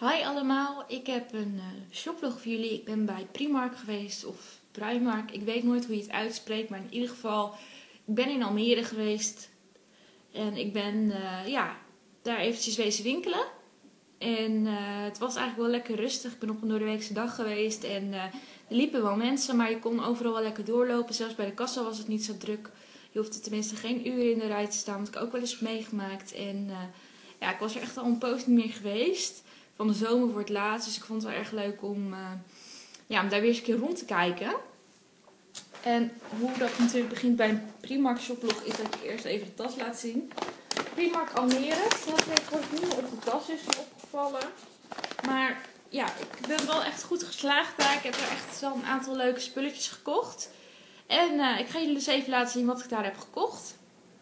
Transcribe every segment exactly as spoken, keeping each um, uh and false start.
Hi allemaal, ik heb een uh, shoplog voor jullie. Ik ben bij Primark geweest of Primark. Ik weet nooit hoe je het uitspreekt, maar in ieder geval, ik ben in Almere geweest. En ik ben uh, ja, daar eventjes wezen winkelen. En uh, het was eigenlijk wel lekker rustig. Ik ben op een doordeweekse dag geweest en uh, er liepen wel mensen, maar je kon overal wel lekker doorlopen. Zelfs bij de kassa was het niet zo druk. Je hoefde tenminste geen uur in de rij te staan, wat ik ook wel eens heb meegemaakt. En uh, ja, ik was er echt al een poos niet meer geweest. Van de zomer voor het laatst. Dus ik vond het wel erg leuk om, uh, ja, om daar weer eens een keer rond te kijken. En hoe dat natuurlijk begint bij een Primark shoplog is dat je eerst even de tas laat zien. Primark Almere staat tegenwoordig niet meer op de tas, is me opgevallen. Maar ja, ik ben wel echt goed geslaagd daar. Ik heb er echt wel een aantal leuke spulletjes gekocht. En uh, ik ga jullie dus even laten zien wat ik daar heb gekocht.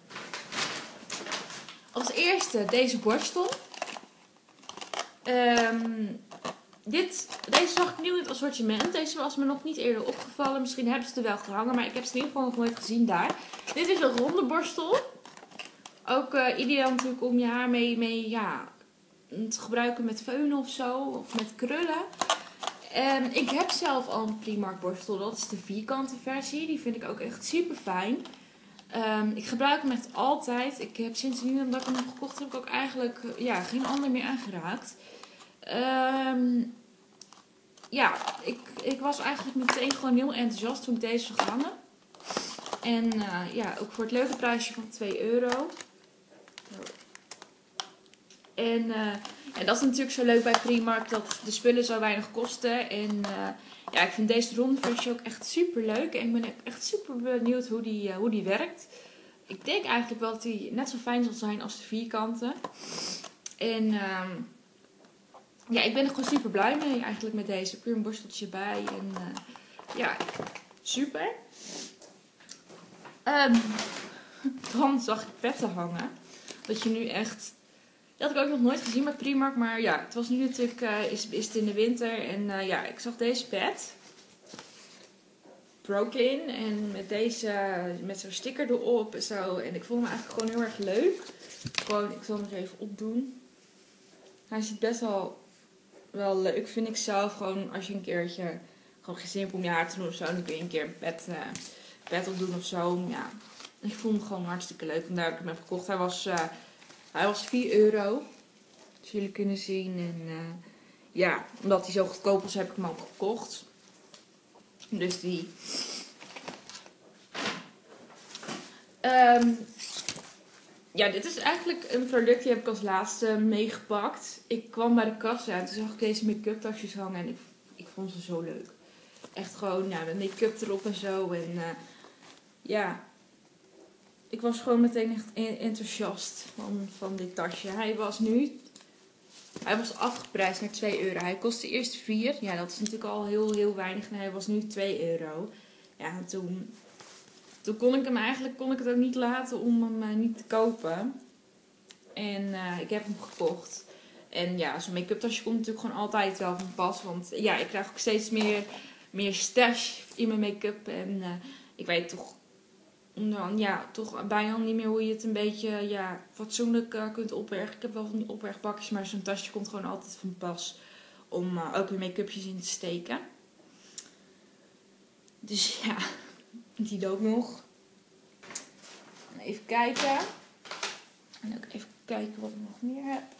Als eerste deze borstel. Um, dit, deze zag ik nieuw in het assortiment. Deze was me nog niet eerder opgevallen. Misschien hebben ze er wel gehangen, maar ik heb ze in ieder geval nog nooit gezien daar. Dit is een ronde borstel. Ook uh, ideaal natuurlijk om je haar mee, mee ja, te gebruiken met feunen of zo. Of met krullen. En ik heb zelf al een Primark borstel. Dat is de vierkante versie. Die vind ik ook echt super fijn. Um, ik gebruik hem echt altijd. Ik heb sindsdien dat ik hem heb gekocht, heb ik ook eigenlijk ja, geen ander meer aangeraakt. Um, ja, ik, ik was eigenlijk meteen gewoon heel enthousiast toen ik deze zag hangen. En uh, ja, ook voor het leuke prijsje van twee euro. En uh, ja, dat is natuurlijk zo leuk bij Primark, dat de spullen zo weinig kosten. En uh, ja, ik vind deze ronde versie ook echt super leuk. En ik ben echt super benieuwd hoe die, uh, hoe die werkt. Ik denk eigenlijk wel dat die net zo fijn zal zijn als de vierkante. En uh, ja, ik ben er gewoon super blij mee eigenlijk met deze. Puur een borsteltje bij. En uh, ja, super. Um, dan zag ik petten hangen. Dat je nu echt... Dat had ik ook nog nooit gezien bij Primark. Maar ja, het was nu natuurlijk... Uh, is, is het in de winter. En uh, ja, ik zag deze pet. Brooklyn. En met deze... Met zo'n sticker erop en zo. En ik vond hem eigenlijk gewoon heel erg leuk. Gewoon, ik zal hem eens even opdoen. Hij zit best wel... Wel leuk, vind ik zelf. Gewoon als je een keertje... Gewoon geen zin hebt om je haar te doen of zo. Dan kun je een keer een pet, uh, pet opdoen of zo. Ja, ik vond hem gewoon hartstikke leuk. Vandaar dat ik hem heb gekocht. Hij was... Uh, Hij was vier euro. Dus jullie kunnen zien. En uh, ja, omdat hij zo goedkoop was, heb ik hem ook gekocht. Dus die. Um, ja, dit is eigenlijk een product die heb ik als laatste meegepakt. Ik kwam bij de kassa en toen zag ik deze make-up tasjes hangen. En ik, ik vond ze zo leuk. Echt gewoon, ja, met make-up erop en zo. En uh, ja... Ik was gewoon meteen echt enthousiast van, van dit tasje. Hij was nu... Hij was afgeprijsd naar twee euro. Hij kostte eerst vier. Ja, dat is natuurlijk al heel, heel weinig. En hij was nu twee euro. Ja, toen... Toen kon ik hem eigenlijk... Kon ik het ook niet laten om hem uh, niet te kopen. En uh, ik heb hem gekocht. En ja, zo'n make-up tasje komt natuurlijk gewoon altijd wel van pas. Want ja, ik krijg ook steeds meer, meer stash in mijn make-up. En uh, ik weet toch... Dan ja, toch bijna niet meer hoe je het een beetje ja, fatsoenlijk uh, kunt opbergen. Ik heb wel van die opbergbakjes, maar zo'n tasje komt gewoon altijd van pas om uh, ook weer make-upjes in te steken. Dus ja, die ook nog. Even kijken. En ook even kijken wat ik nog meer heb.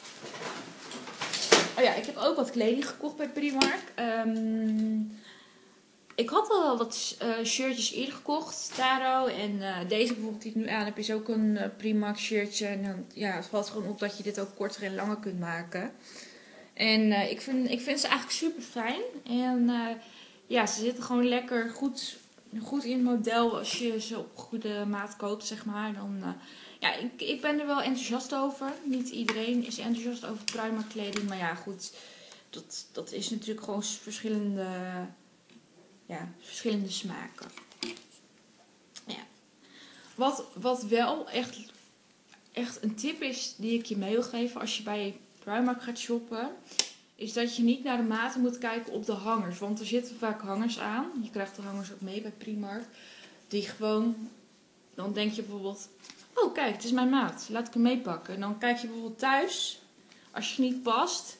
Oh ja, ik heb ook wat kleding gekocht bij Primark. Um, Ik had al wat uh, shirtjes eerder gekocht, Taro. En uh, deze bijvoorbeeld die ik nu aan heb is ook een uh, Primark shirtje. En dan, ja, het valt gewoon op dat je dit ook korter en langer kunt maken. En uh, ik, vind, ik vind ze eigenlijk super fijn. En uh, ja, ze zitten gewoon lekker goed, goed in het model als je ze op goede maat koopt, zeg maar. Dan, uh, ja, ik, ik ben er wel enthousiast over. Niet iedereen is enthousiast over Primark kleding. Maar ja, goed, dat, dat is natuurlijk gewoon verschillende... Ja, verschillende smaken. Ja. Wat, wat wel echt, echt een tip is die ik je mee wil geven als je bij Primark gaat shoppen, is dat je niet naar de maten moet kijken op de hangers. Want er zitten vaak hangers aan. Je krijgt de hangers ook mee bij Primark. Die gewoon, dan denk je bijvoorbeeld, oh kijk, het is mijn maat. Laat ik hem meepakken. En dan kijk je bijvoorbeeld thuis, als je niet past,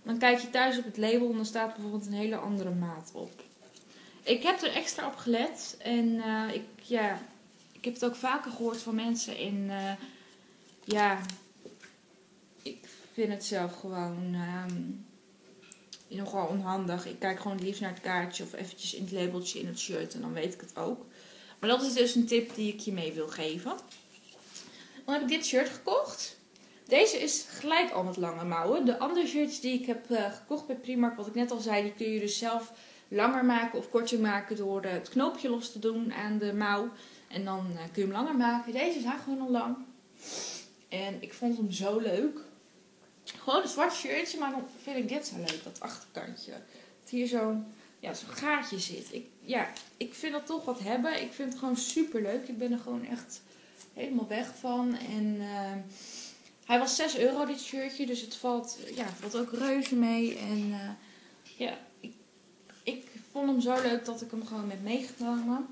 Dan kijk je thuis op het label en dan staat bijvoorbeeld een hele andere maat op. Ik heb er extra op gelet. En uh, ik, ja, ik heb het ook vaker gehoord van mensen. En uh, ja, ik vind het zelf gewoon um, nogal onhandig. Ik kijk gewoon liefst naar het kaartje of eventjes in het labeltje in het shirt. En dan weet ik het ook. Maar dat is dus een tip die ik je mee wil geven. Dan heb ik dit shirt gekocht. Deze is gelijk al met lange mouwen. De andere shirts die ik heb uh, gekocht bij Primark, wat ik net al zei, die kun je dus zelf langer maken of korter maken door uh, het knoopje los te doen aan de mouw. En dan uh, kun je hem langer maken. Deze is gewoon al lang. En ik vond hem zo leuk. Gewoon een zwart shirtje, maar dan vind ik dit zo leuk, dat achterkantje. Dat hier zo'n ja, zo'n gaatje zit. Ik, ja, ik vind dat toch wat hebben. Ik vind het gewoon super leuk. Ik ben er gewoon echt helemaal weg van. En uh, hij was zes euro dit shirtje, dus het valt, ja, valt ook reuze mee. En uh, ja, ik, ik vond hem zo leuk dat ik hem gewoon heb meegenomen.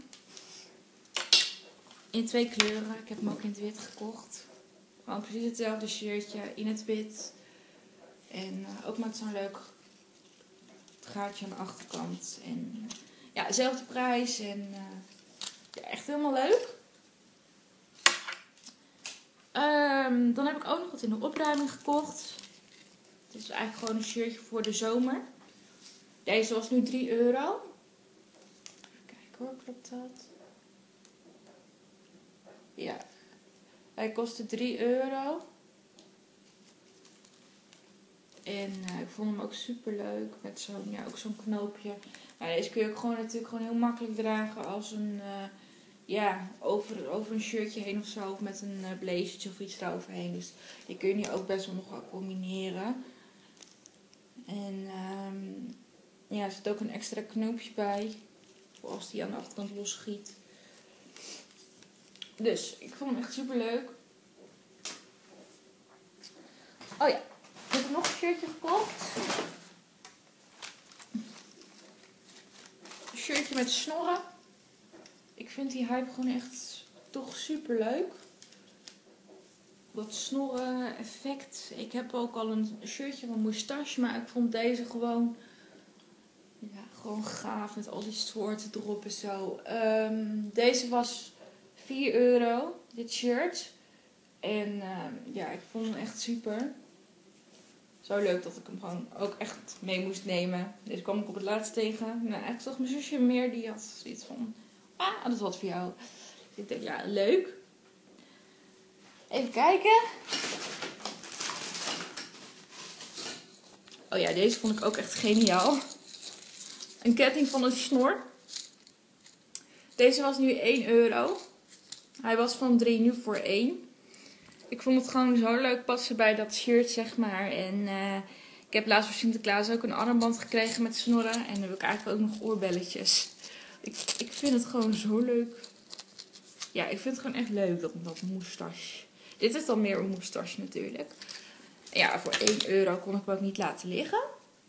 In twee kleuren. Ik heb hem ook in het wit gekocht. Gewoon precies hetzelfde shirtje in het wit. En uh, ook met zo'n leuk gaatje aan de achterkant. En ja, dezelfde prijs. En uh, ja, echt helemaal leuk. Um, dan heb ik ook nog wat in de opruiming gekocht. Dit is eigenlijk gewoon een shirtje voor de zomer. Deze was nu drie euro. Even kijken hoor, klopt dat? Ja. Hij kostte drie euro. En uh, ik vond hem ook super leuk. Met zo'n, ja, ook zo'n knoopje. Maar deze kun je ook gewoon natuurlijk gewoon heel makkelijk dragen als een, uh, ja, over, over een shirtje heen of zo. Of met een uh, blazertje of iets eroverheen. Dus die kun je nu ook best wel nog wel combineren. En um, ja, er zit ook een extra knoopje bij. Voor als die aan de achterkant losschiet. Dus ik vond hem echt super leuk. Oh ja. Ik heb nog een shirtje gekocht. Een shirtje met snorren. Ik vind die hype gewoon echt toch super leuk. Dat snorren effect. Ik heb ook al een shirtje van moustache, maar ik vond deze gewoon, ja, gewoon gaaf met al die soorten erop en zo. Um, deze was vier euro, dit shirt. En um, ja, ik vond hem echt super. Zo leuk dat ik hem gewoon ook echt mee moest nemen. Deze kwam ik op het laatst tegen. Nou, eigenlijk zag mijn zusje meer. Die had zoiets van, ah, dat is wat voor jou. Dus ik denk, ja, leuk. Even kijken. Oh ja, deze vond ik ook echt geniaal. Een ketting van een snor. Deze was nu één euro. Hij was van drie, nu voor één. Ik vond het gewoon zo leuk passen bij dat shirt, zeg maar. En uh, ik heb laatst voor Sinterklaas ook een armband gekregen met snorren. En dan heb ik eigenlijk ook nog oorbelletjes. Ik, ik vind het gewoon zo leuk. Ja, ik vind het gewoon echt leuk, dat, dat moustache. Dit is dan meer een moustache natuurlijk. En ja, voor één euro kon ik hem ook niet laten liggen.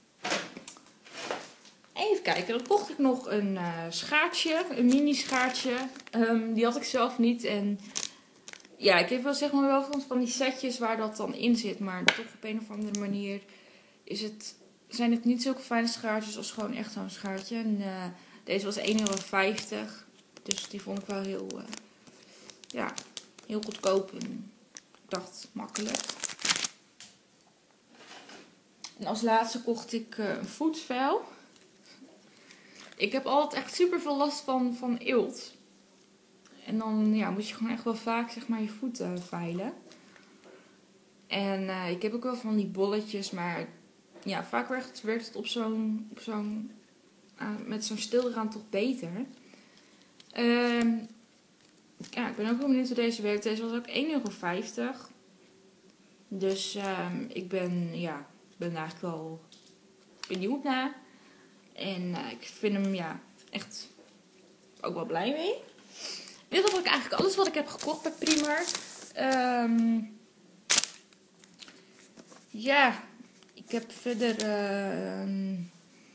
Even kijken, dan kocht ik nog een uh, schaartje. Een mini schaartje. Um, die had ik zelf niet. En ja, ik heb wel zeg maar wel van, van die setjes waar dat dan in zit. Maar toch op een of andere manier is het, zijn het niet zulke fijne schaartjes als gewoon echt zo'n schaartje. En uh, deze was één euro vijftig. Dus die vond ik wel heel, uh, ja, heel goedkoop. En ik dacht, makkelijk. En als laatste kocht ik uh, een voetvel. Ik heb altijd echt super veel last van, van eelt. En dan ja, moet je gewoon echt wel vaak zeg maar, je voeten veilen. En uh, ik heb ook wel van die bolletjes, maar ja, vaak werkt, werkt het op zo'n, op zo'n, uh, met zo'n stilrand toch beter. Uh, ja, ik ben ook wel benieuwd hoe deze werkt. Deze was ook één euro vijftig. Dus uh, ik ben, ja, ben daar eigenlijk wel benieuwd naar. En uh, ik vind hem ja, echt ook wel blij mee. Dit was ook eigenlijk alles wat ik heb gekocht bij Primark. Um, ja, ik heb verder uh, um,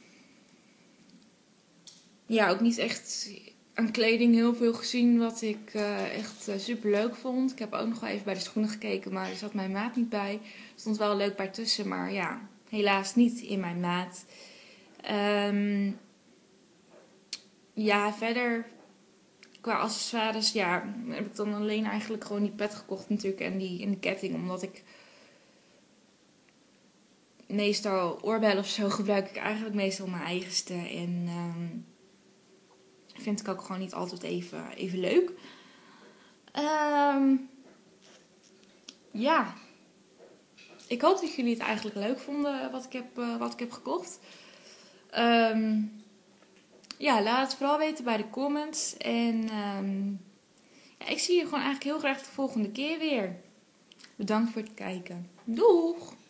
ja, ook niet echt aan kleding heel veel gezien wat ik uh, echt uh, super leuk vond. Ik heb ook nog wel even bij de schoenen gekeken, maar er zat mijn maat niet bij. Er stond wel leuk bij tussen, maar ja, helaas niet in mijn maat. Um, ja, verder qua accessoires, ja, heb ik dan alleen eigenlijk gewoon die pet gekocht natuurlijk en die in de ketting, omdat ik meestal oorbellen of zo gebruik ik eigenlijk meestal mijn eigenste en um, vind ik ook gewoon niet altijd even, even leuk. Um, ja, ik hoop dat jullie het eigenlijk leuk vonden wat ik heb, uh, wat ik heb gekocht. Um, ja, laat het vooral weten bij de comments. En um, ja, ik zie je gewoon eigenlijk heel graag de volgende keer weer. Bedankt voor het kijken. Doeg!